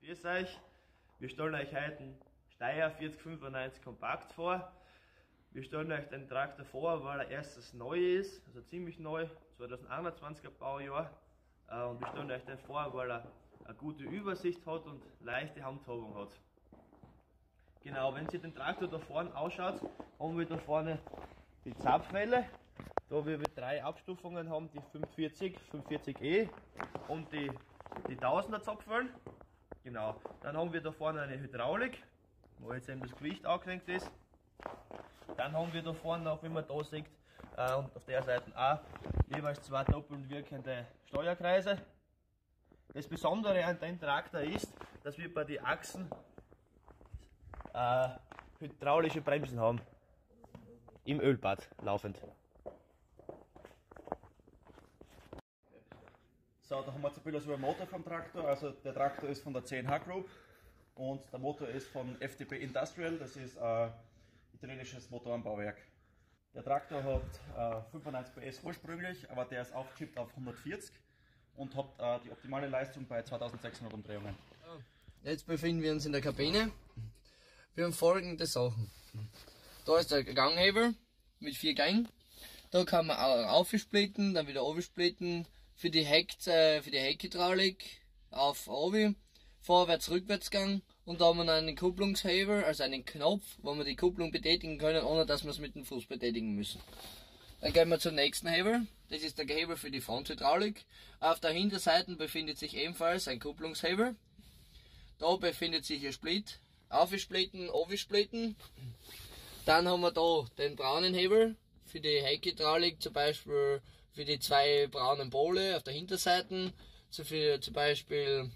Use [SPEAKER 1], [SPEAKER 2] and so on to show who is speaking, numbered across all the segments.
[SPEAKER 1] Grüß euch, wir stellen euch heute einen Steyr 4095 Kompakt vor. Wir stellen euch den Traktor vor, weil er erstens neu ist, also ziemlich neu, 2021er Baujahr. Und wir stellen euch den vor, weil er eine gute Übersicht hat und leichte Handhabung hat. Genau, wenn ihr den Traktor da vorne ausschaut, haben wir da vorne die Zapfwelle, da wir 3 Abstufungen haben, die 540, 540E und die 1000er Zapfwellen. Genau, dann haben wir da vorne eine Hydraulik, wo jetzt eben das Gewicht angehängt ist. Dann haben wir da vorne auch, wie man da sieht, und auf der Seite auch jeweils 2 doppelt wirkende Steuerkreise. Das Besondere an dem Traktor ist, dass wir bei den Achsen hydraulische Bremsen haben, im Ölbad laufend.
[SPEAKER 2] So, da haben wir jetzt ein bisschen über den Motor vom Traktor. Also der Traktor ist von der CNH Group und der Motor ist von FDP Industrial, das ist ein italienisches Motorenbauwerk. Der Traktor hat 95 PS ursprünglich, aber der ist aufgechippt auf 140 und hat die optimale Leistung bei 2600 Umdrehungen.
[SPEAKER 3] Jetzt befinden wir uns in der Kabine. Wir haben folgende Sachen. Da ist der Gangheber mit 4 Gängen. Da kann man aufsplitten, dann wieder aufsplitten. Für die Heckhydraulik auf Obi, Vorwärts-, Rückwärtsgang, und da haben wir einen Kupplungsheber, also einen Knopf, wo wir die Kupplung betätigen können, ohne dass wir es mit dem Fuß betätigen müssen. Dann gehen wir zum nächsten Heber, das ist der Heber für die Fronthydraulik. Auf der Hinterseite befindet sich ebenfalls ein Kupplungsheber. Da befindet sich ein Split, aufsplitten, aufsplitten. Dann haben wir da den braunen Heber für die Heckhydraulik, zum Beispiel für die 2 braunen Pole auf der Hinterseite, zum Beispiel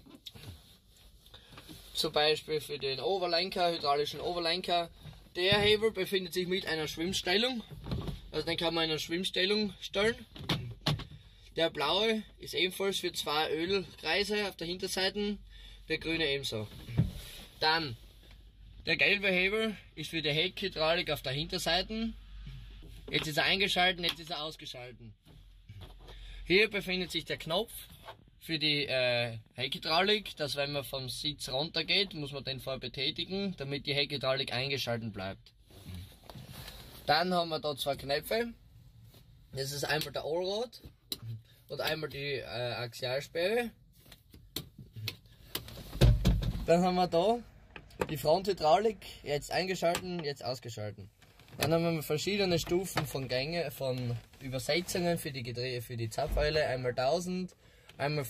[SPEAKER 3] für den Oberlenker, hydraulischen Oberlenker. Der Heber befindet sich mit einer Schwimmstellung, also den kann man in eine Schwimmstellung stellen. Der blaue ist ebenfalls für 2 Ölkreise auf der Hinterseite, der grüne ebenso. Dann der gelbe Heber ist für die Heckhydraulik auf der Hinterseite. Jetzt ist er eingeschaltet, jetzt ist er ausgeschaltet. Hier befindet sich der Knopf für die Heckhydraulik, dass wenn man vom Sitz runter geht, muss man den vorher betätigen, damit die Heckhydraulik eingeschaltet bleibt. Dann haben wir da 2 Knöpfe. Das ist einmal der Allrad und einmal die Axialsperre. Dann haben wir da die Fronthydraulik, jetzt eingeschalten, jetzt ausgeschalten. Dann haben wir verschiedene Stufen von Übersetzungen für die Zapfwelle, einmal 1000, einmal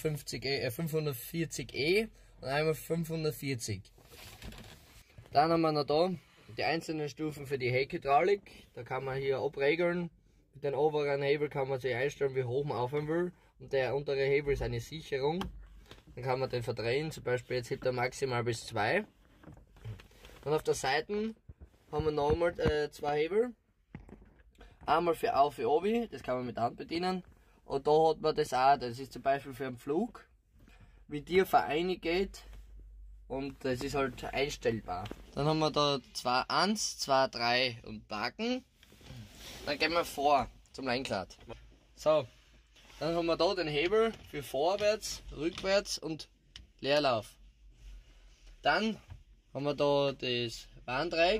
[SPEAKER 3] 540E und einmal 540. Dann haben wir noch da die einzelnen Stufen für die Heckhydraulik. Da kann man hier abregeln. Mit dem oberen Hebel kann man sich einstellen, wie hoch man aufhören will. Und der untere Hebel ist eine Sicherung. Dann kann man den verdrehen, zum Beispiel jetzt hebt er maximal bis 2. Und auf der Seite haben wir nochmal 2 Hebel. Einmal für Auf, für Obi, das kann man mit der Hand bedienen. Und da hat man das auch, das ist zum Beispiel für einen Flug, wie tief er reingeht. Und das ist halt einstellbar. Dann haben wir da 2.1, 2.3 und Parken. Dann gehen wir vor zum Lenkrad. So, dann haben wir da den Hebel für Vorwärts, Rückwärts und Leerlauf. Dann haben wir da das Warndreieck.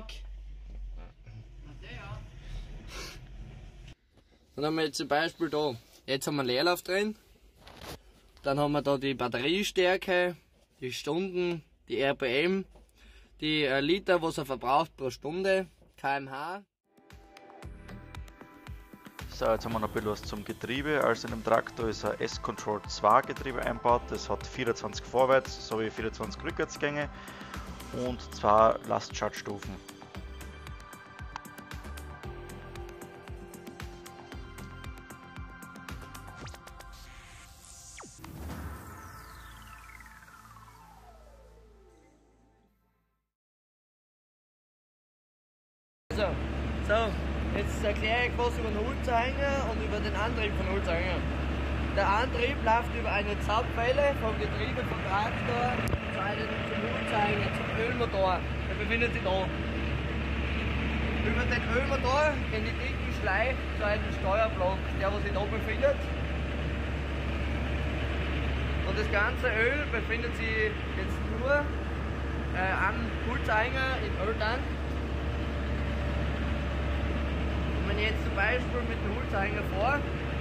[SPEAKER 3] Dann haben wir jetzt zum Beispiel da, jetzt haben wir Leerlauf drin. Dann haben wir da die Batteriestärke, die Stunden, die RPM, die Liter, was er verbraucht pro Stunde, kmh.
[SPEAKER 4] So, jetzt haben wir noch ein bisschen was zum Getriebe. Also in dem Traktor ist ein S-Control 2 Getriebe eingebaut. Das hat 24 Vorwärts sowie 24 Rückwärtsgänge und 2 Lastschaltstufen.
[SPEAKER 3] So, jetzt erkläre ich was über den Hulzerhänger und über den Antrieb von Hulzerhänger. Der Antrieb läuft über eine Zapfwelle vom Getriebe vom Traktor zum Hulzerhänger, zum Ölmotor. Der befindet sich da. Über den Ölmotor gehen die dicken Schleif zu einem Steuerblock, der was sich da befindet. Und Und das ganze Öl befindet sich jetzt nur am Holzhänger im Öltank. Und wenn ich jetzt zum Beispiel mit dem Holzhänger fahre,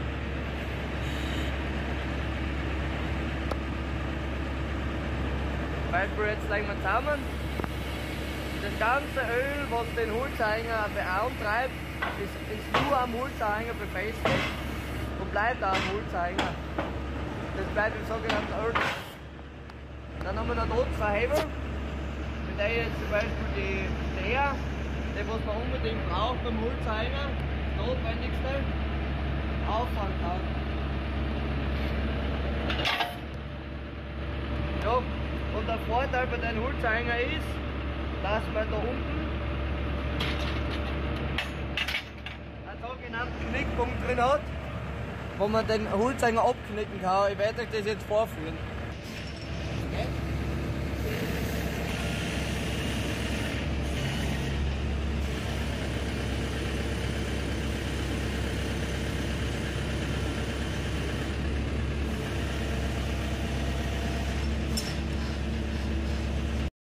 [SPEAKER 3] zum Beispiel jetzt legen wir zusammen, das ganze Öl, was den Holzhänger antreibt, ist nur am Holzhänger befestigt und bleibt auch am Holzhänger. Das bleibt im sogenannten Öltank. Dann haben wir noch dort zwei Hebel, mit der jetzt zum Beispiel der was man unbedingt braucht beim Holzhänger, das notwendigste, auffangen kann. Ja, und der Vorteil bei den Holzhänger ist, dass man da unten einen sogenannten Knickpunkt drin hat, wo man den Holzhänger abknicken kann. Ich werde euch das jetzt vorführen.